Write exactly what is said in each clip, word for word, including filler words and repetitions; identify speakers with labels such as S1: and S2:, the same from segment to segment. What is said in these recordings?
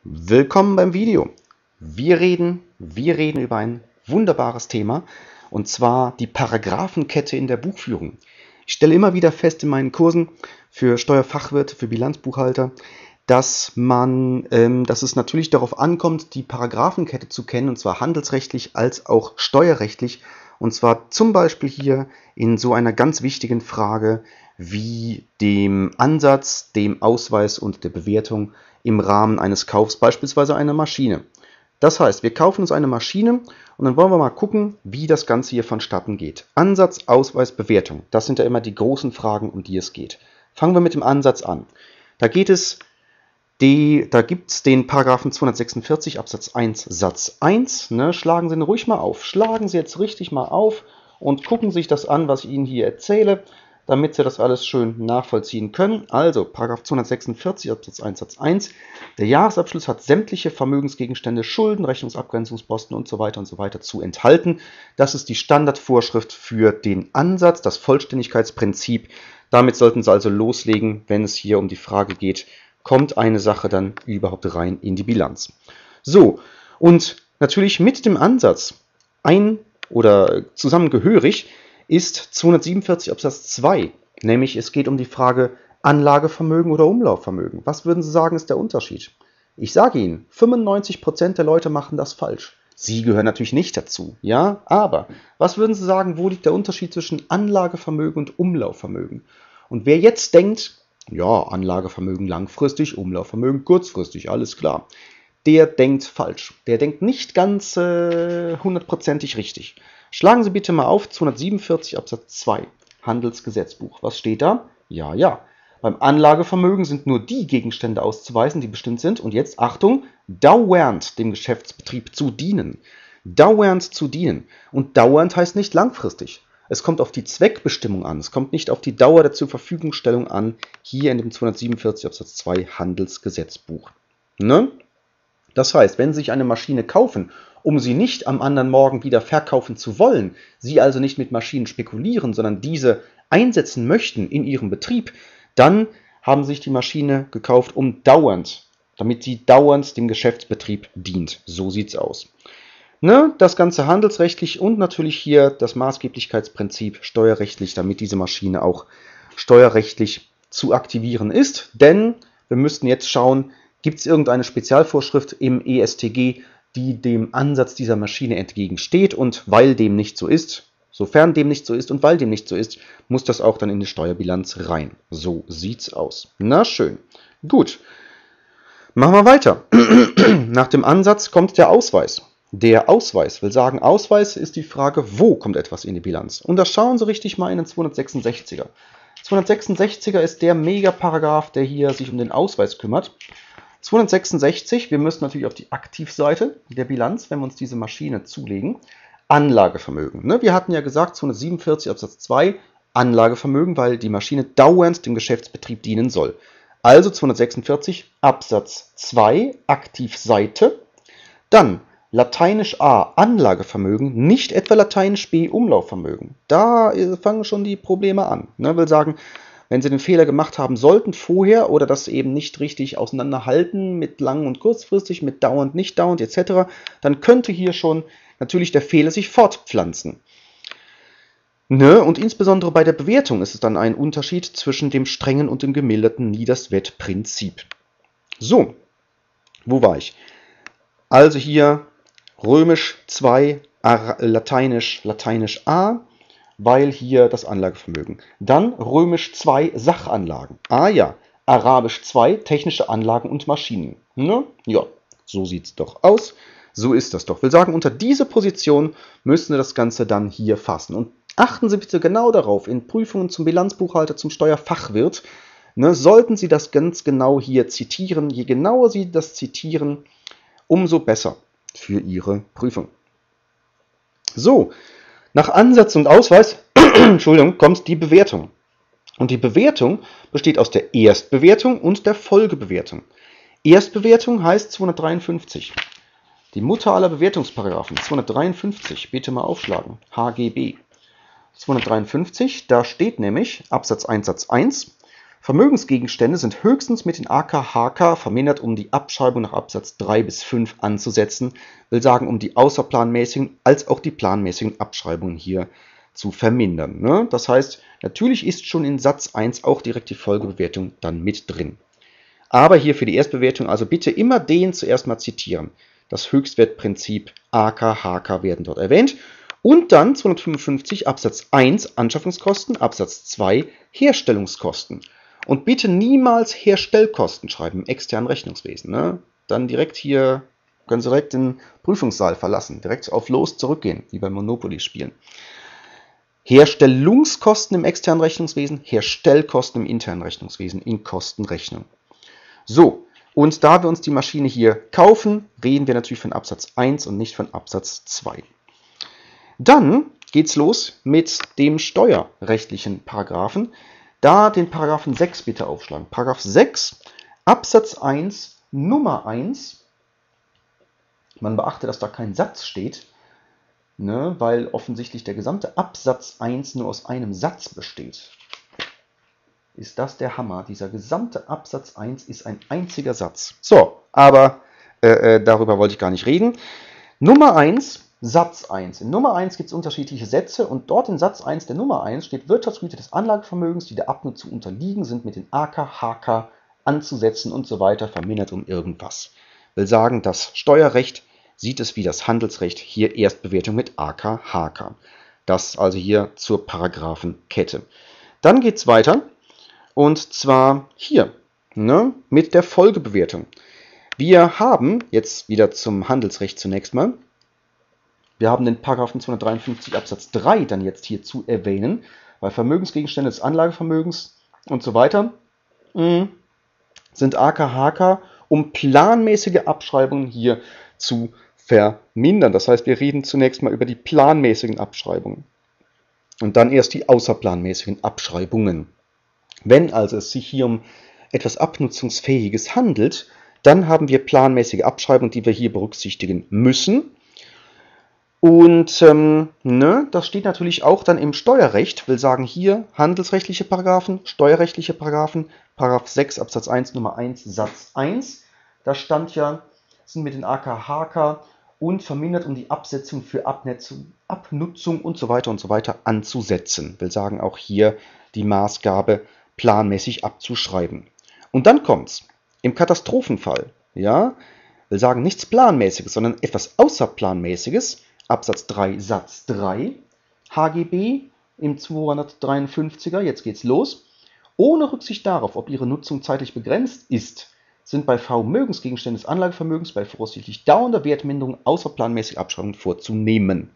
S1: Willkommen beim Video. Wir reden, wir reden über ein wunderbares Thema, und zwar die Paragraphenkette in der Buchführung. Ich stelle immer wieder fest in meinen Kursen für Steuerfachwirte, für Bilanzbuchhalter, dass man, ähm, dass es natürlich darauf ankommt, die Paragraphenkette zu kennen, und zwar handelsrechtlich als auch steuerrechtlich, und zwar zum Beispiel hier in so einer ganz wichtigen Frage wie dem Ansatz, dem Ausweis und der Bewertung im Rahmen eines Kaufs, beispielsweise einer Maschine. Das heißt, wir kaufen uns eine Maschine und dann wollen wir mal gucken, wie das Ganze hier vonstatten geht. Ansatz, Ausweis, Bewertung. Das sind ja immer die großen Fragen, um die es geht. Fangen wir mit dem Ansatz an. Da geht es, die, da gibt es den Paragraphen zweihundertsechsundvierzig Absatz eins Satz eins. Ne, schlagen Sie ihn ruhig mal auf. Schlagen Sie jetzt richtig mal auf und gucken sich das an, was ich Ihnen hier erzähle, damit Sie das alles schön nachvollziehen können. Also, Paragraph zweihundertsechsundvierzig Absatz eins Satz eins. Der Jahresabschluss hat sämtliche Vermögensgegenstände, Schulden, Rechnungsabgrenzungsposten und so weiter und so weiter zu enthalten. Das ist die Standardvorschrift für den Ansatz, das Vollständigkeitsprinzip. Damit sollten Sie also loslegen, wenn es hier um die Frage geht, kommt eine Sache dann überhaupt rein in die Bilanz. So, und natürlich mit dem Ansatz ein oder zusammengehörig ist zweihundertsiebenundvierzig Absatz zwei, nämlich es geht um die Frage Anlagevermögen oder Umlaufvermögen. Was würden Sie sagen, ist der Unterschied? Ich sage Ihnen, fünfundneunzig Prozent der Leute machen das falsch. Sie gehören natürlich nicht dazu, ja, aber was würden Sie sagen, wo liegt der Unterschied zwischen Anlagevermögen und Umlaufvermögen? Und wer jetzt denkt, ja, Anlagevermögen langfristig, Umlaufvermögen kurzfristig, alles klar, der denkt falsch. Der denkt nicht ganz äh, hundertprozentig richtig. Schlagen Sie bitte mal auf zweihundertsiebenundvierzig Absatz zwei, Handelsgesetzbuch. Was steht da? Ja, ja. Beim Anlagevermögen sind nur die Gegenstände auszuweisen, die bestimmt sind. Und jetzt, Achtung, dauernd dem Geschäftsbetrieb zu dienen. Dauernd zu dienen. Und dauernd heißt nicht langfristig. Es kommt auf die Zweckbestimmung an. Es kommt nicht auf die Dauer der Zurverfügungstellung an, hier in dem zweihundertsiebenundvierzig Absatz zwei Handelsgesetzbuch. Ne? Das heißt, wenn Sie sich eine Maschine kaufen, um sie nicht am anderen Morgen wieder verkaufen zu wollen, Sie also nicht mit Maschinen spekulieren, sondern diese einsetzen möchten in Ihrem Betrieb, dann haben Sie sich die Maschine gekauft, um dauernd, damit sie dauernd dem Geschäftsbetrieb dient. So sieht es aus. Ne? Das Ganze handelsrechtlich und natürlich hier das Maßgeblichkeitsprinzip steuerrechtlich, damit diese Maschine auch steuerrechtlich zu aktivieren ist. Denn wir müssten jetzt schauen, gibt es irgendeine Spezialvorschrift im E S T G, die dem Ansatz dieser Maschine entgegensteht, und weil dem nicht so ist, sofern dem nicht so ist und weil dem nicht so ist, muss das auch dann in die Steuerbilanz rein. So sieht's aus. Na schön. Gut. Machen wir weiter. Nach dem Ansatz kommt der Ausweis. Der Ausweis will sagen, Ausweis ist die Frage, wo kommt etwas in die Bilanz? Und da schauen Sie richtig mal in den zweihundertsechsundsechziger. zweihundertsechsundsechziger ist der Megaparagraph, der hier sich um den Ausweis kümmert. zweihundertsechsundsechzig, wir müssen natürlich auf die Aktivseite der Bilanz, wenn wir uns diese Maschine zulegen. Anlagevermögen. Ne? Wir hatten ja gesagt, zweihundertsiebenundvierzig Absatz zwei, Anlagevermögen, weil die Maschine dauernd dem Geschäftsbetrieb dienen soll. Also zweihundertsechsundvierzig Absatz zwei, Aktivseite. Dann Lateinisch A, Anlagevermögen, nicht etwa Lateinisch B, Umlaufvermögen. Da fangen schon die Probleme an. Ne? Will sagen, wenn Sie den Fehler gemacht haben sollten vorher oder das eben nicht richtig auseinanderhalten mit lang- und kurzfristig, mit dauernd, nicht dauernd et cetera, dann könnte hier schon natürlich der Fehler sich fortpflanzen. Ne? Und insbesondere bei der Bewertung ist es dann ein Unterschied zwischen dem strengen und dem gemilderten Niederswett-Prinzip. So, wo war ich? Also hier Römisch zwei, Lateinisch, Lateinisch A, weil hier das Anlagevermögen. Dann Römisch zwei Sachanlagen. Ah ja, Arabisch zwei technische Anlagen und Maschinen. Ne? Ja, so sieht es doch aus. So ist das doch. Will sagen, unter diese Position müssen wir das Ganze dann hier fassen. Und achten Sie bitte genau darauf, in Prüfungen zum Bilanzbuchhalter, zum Steuerfachwirt, ne, sollten Sie das ganz genau hier zitieren. Je genauer Sie das zitieren, umso besser für Ihre Prüfung. So, nach Ansatz und Ausweis Entschuldigung, kommt die Bewertung. Und die Bewertung besteht aus der Erstbewertung und der Folgebewertung. Erstbewertung heißt zweihundertdreiundfünfzig. Die Mutter aller Bewertungsparagraphen, zweihundertdreiundfünfzig, bitte mal aufschlagen, H G B. zweihundertdreiundfünfzig, da steht nämlich Absatz eins Satz eins, Vermögensgegenstände sind höchstens mit den A K H K vermindert, um die Abschreibung nach Absatz drei bis fünf anzusetzen. Will sagen, um die außerplanmäßigen als auch die planmäßigen Abschreibungen hier zu vermindern. Ne? Das heißt, natürlich ist schon in Satz eins auch direkt die Folgebewertung dann mit drin. Aber hier für die Erstbewertung also bitte immer den zuerst mal zitieren. Das Höchstwertprinzip A K H K werden dort erwähnt. Und dann zweihundertfünfundfünfzig Absatz eins Anschaffungskosten, Absatz zwei Herstellungskosten. Und bitte niemals Herstellkosten schreiben im externen Rechnungswesen. Ne? Dann direkt hier, können Sie direkt den Prüfungssaal verlassen, direkt auf Los zurückgehen, wie beim Monopoly spielen. Herstellungskosten im externen Rechnungswesen, Herstellkosten im internen Rechnungswesen in Kostenrechnung. So, und da wir uns die Maschine hier kaufen, reden wir natürlich von Absatz eins und nicht von Absatz zwei. Dann geht's los mit dem steuerrechtlichen Paragraphen. Da den Paragraphen sechs bitte aufschlagen. Paragraph sechs, Absatz eins, Nummer eins. Man beachte, dass da kein Satz steht, ne, weil offensichtlich der gesamte Absatz eins nur aus einem Satz besteht. Ist das der Hammer? Dieser gesamte Absatz eins ist ein einziger Satz. So, aber äh, darüber wollte ich gar nicht reden. Nummer eins. Satz eins. In Nummer eins gibt es unterschiedliche Sätze und dort in Satz eins der Nummer eins steht, Wirtschaftsgüter des Anlagevermögens, die der Abnutzung unterliegen, sind mit den A K H K anzusetzen und so weiter, vermindert um irgendwas. Will sagen, das Steuerrecht sieht es wie das Handelsrecht, hier Erstbewertung mit A K H K. Das also hier zur Paragraphenkette. Dann geht es weiter und zwar hier ne, mit der Folgebewertung. Wir haben, jetzt wieder zum Handelsrecht zunächst mal, wir haben den Paragraphen zweihundertdreiundfünfzig Absatz drei dann jetzt hier zu erwähnen, weil Vermögensgegenstände des Anlagevermögens und so weiter mh, sind A K H K, um planmäßige Abschreibungen hier zu vermindern. Das heißt, wir reden zunächst mal über die planmäßigen Abschreibungen und dann erst die außerplanmäßigen Abschreibungen. Wenn also es sich hier um etwas Abnutzungsfähiges handelt, dann haben wir planmäßige Abschreibungen, die wir hier berücksichtigen müssen. Und ähm, ne, das steht natürlich auch dann im Steuerrecht, will sagen hier handelsrechtliche Paragraphen, steuerrechtliche Paragraphen, Paragraph sechs Absatz eins Nummer eins Satz eins. Da stand ja, sind mit den A K H K und vermindert, um die Absetzung für Abnetzung, Abnutzung und so weiter und so weiter anzusetzen. Will sagen auch hier die Maßgabe planmäßig abzuschreiben. Und dann kommt's. Im Katastrophenfall, ja, will sagen nichts Planmäßiges, sondern etwas Außerplanmäßiges. Absatz drei Satz drei H G B im zweihundertdreiundfünfziger, jetzt geht's los. Ohne Rücksicht darauf, ob ihre Nutzung zeitlich begrenzt ist, sind bei Vermögensgegenständen des Anlagevermögens bei voraussichtlich dauernder Wertminderung außerplanmäßige Abschreibungen vorzunehmen.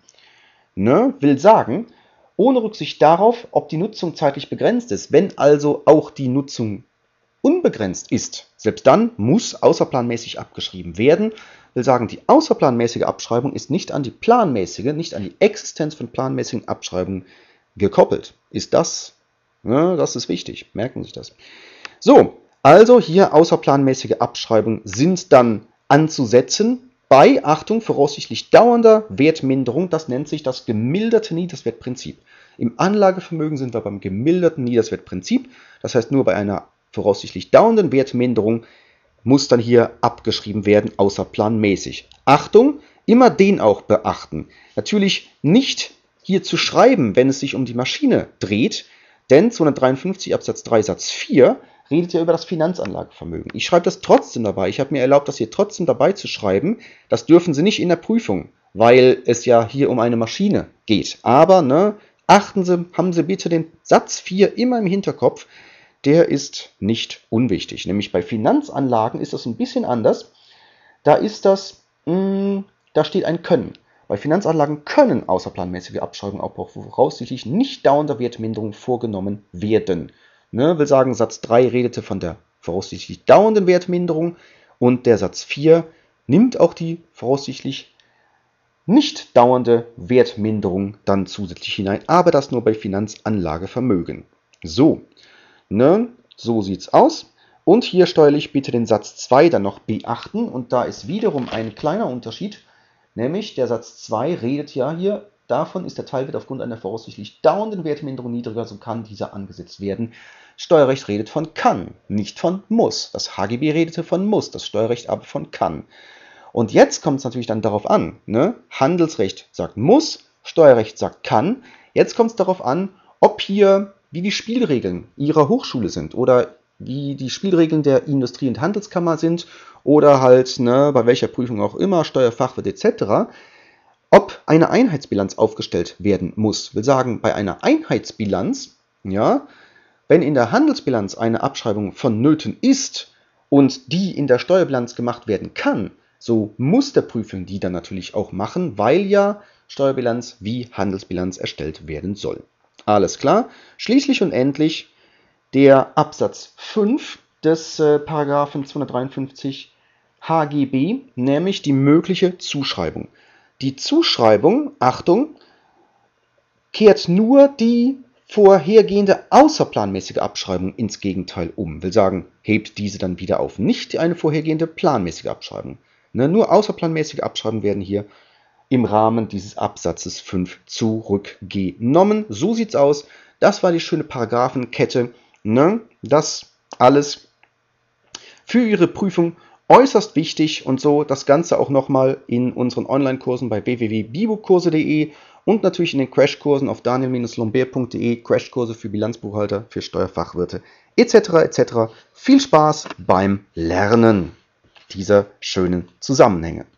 S1: Ne? Will sagen, ohne Rücksicht darauf, ob die Nutzung zeitlich begrenzt ist, wenn also auch die Nutzung unbegrenzt ist, selbst dann muss außerplanmäßig abgeschrieben werden. Will sagen, die außerplanmäßige Abschreibung ist nicht an die planmäßige, nicht an die Existenz von planmäßigen Abschreibungen gekoppelt. Ist das? Ja, das ist wichtig. Merken Sie sich das. So, also hier außerplanmäßige Abschreibungen sind dann anzusetzen bei, Achtung, voraussichtlich dauernder Wertminderung. Das nennt sich das gemilderte Niederswertprinzip. Im Anlagevermögen sind wir beim gemilderten Niederswertprinzip. Das heißt, nur bei einer voraussichtlich dauernden Wertminderung muss dann hier abgeschrieben werden, außerplanmäßig. Achtung, immer den auch beachten. Natürlich nicht hier zu schreiben, wenn es sich um die Maschine dreht, denn zweihundertdreiundfünfzig Absatz drei Satz vier redet ja über das Finanzanlagevermögen. Ich schreibe das trotzdem dabei. Ich habe mir erlaubt, das hier trotzdem dabei zu schreiben. Das dürfen Sie nicht in der Prüfung, weil es ja hier um eine Maschine geht. Aber ne, achten Sie, haben Sie bitte den Satz vier immer im Hinterkopf. Der ist nicht unwichtig. Nämlich bei Finanzanlagen ist das ein bisschen anders. Da ist das, mh, da steht ein Können. Bei Finanzanlagen können außerplanmäßige Abschreibungen auch voraussichtlich nicht dauernder Wertminderung vorgenommen werden. Ne, will sagen, Satz drei redete von der voraussichtlich dauernden Wertminderung und der Satz vier nimmt auch die voraussichtlich nicht dauernde Wertminderung dann zusätzlich hinein, aber das nur bei Finanzanlagevermögen. So. Ne, so sieht es aus. Und hier steuerlich bitte den Satz zwei dann noch beachten. Und da ist wiederum ein kleiner Unterschied. Nämlich der Satz zwei redet ja hier davon ist der Teilwert aufgrund einer voraussichtlich dauernden Wertminderung niedriger, so kann dieser angesetzt werden. Steuerrecht redet von kann, nicht von muss. Das H G B redete von muss, das Steuerrecht aber von kann. Und jetzt kommt es natürlich dann darauf an, ne? Handelsrecht sagt muss, Steuerrecht sagt kann. Jetzt kommt es darauf an, ob hier, wie die Spielregeln Ihrer Hochschule sind oder wie die Spielregeln der Industrie- und Handelskammer sind oder halt, ne, bei welcher Prüfung auch immer, Steuerfachwirt et cetera, ob eine Einheitsbilanz aufgestellt werden muss. Will sagen, bei einer Einheitsbilanz, ja, wenn in der Handelsbilanz eine Abschreibung vonnöten ist und die in der Steuerbilanz gemacht werden kann, so muss der Prüfer die dann natürlich auch machen, weil ja Steuerbilanz wie Handelsbilanz erstellt werden soll. Alles klar. Schließlich und endlich der Absatz fünf des äh, Paragraphen zweihundertdreiundfünfzig H G B, nämlich die mögliche Zuschreibung. Die Zuschreibung, Achtung, kehrt nur die vorhergehende außerplanmäßige Abschreibung ins Gegenteil um. Will sagen, hebt diese dann wieder auf. Nicht eine vorhergehende planmäßige Abschreibung. Ne, nur außerplanmäßige Abschreibungen werden hier im Rahmen dieses Absatzes fünf zurückgenommen. So sieht's aus. Das war die schöne Paragraphenkette. Ne? Das alles für Ihre Prüfung äußerst wichtig und so das Ganze auch nochmal in unseren Online-Kursen bei w w w punkt bibukurse punkt de und natürlich in den Crashkursen auf daniel lombert punkt de, Crashkurse für Bilanzbuchhalter, für Steuerfachwirte et cetera et cetera. Viel Spaß beim Lernen dieser schönen Zusammenhänge.